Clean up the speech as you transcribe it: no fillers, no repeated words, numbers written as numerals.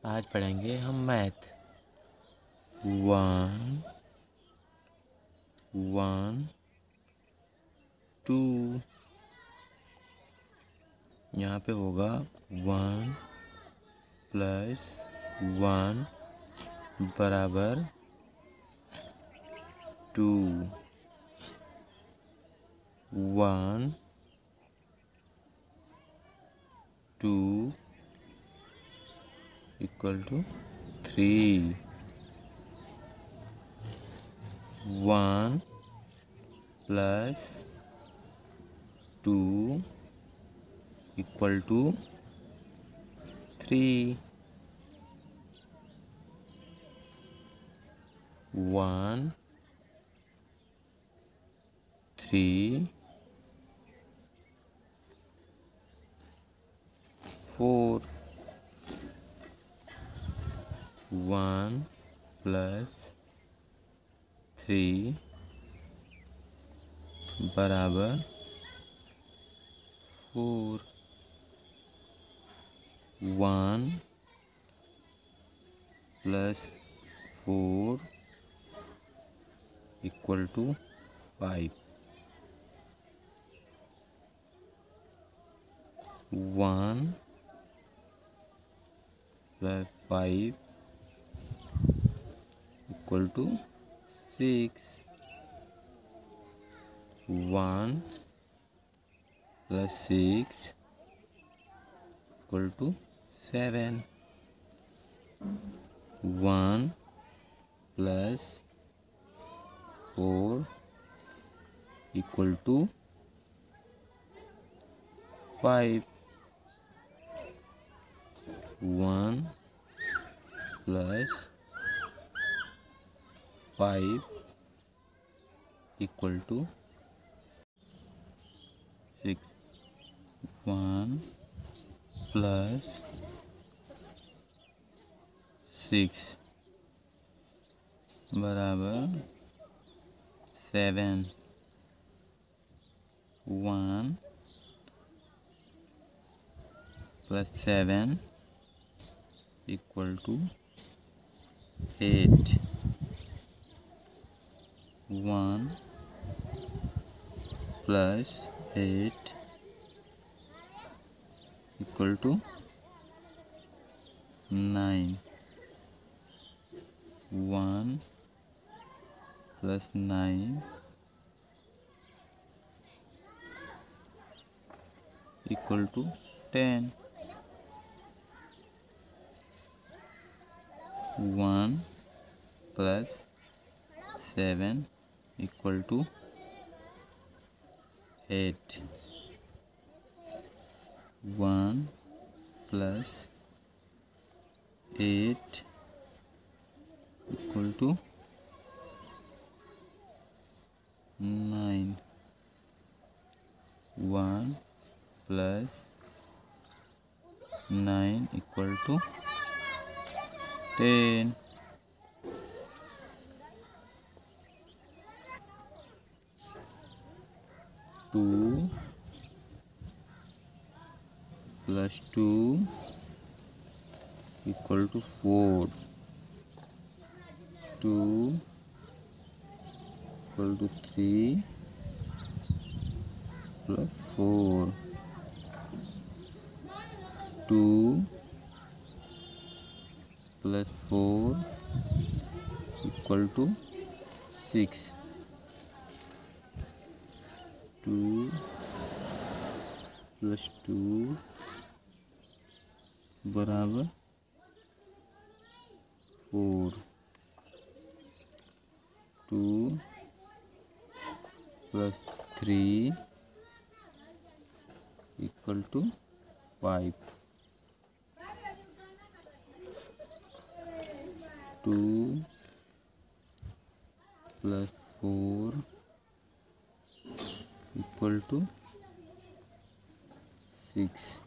आज पढ़ेंगे हम मैथ। 1 1 2। यहाँ पे होगा 1 + 1 बराबर 2। 1 2 = 3। 1 + 2 = 3। 1 3 4। 1 + 3 बराबर 4। 1 + 4 = 5। 1 + 5 = 6। 1 + 6 = 7। 1 + 4 = 5। 1 + 5 = 6। 1 + 6 बराबर 7। 1 + 7 = 8। 1 + 8 = 9। 1 + 9 = 10। 1 + 7 = 8। 1 + 8 = 9। 1 + 9 = 10। 2 + 2 = 4। 2 = 3 + 4। 2 + 4 = 6। 2 + 2 बराबर 4। 2 + 3 = 5। 2 + 4 = 6।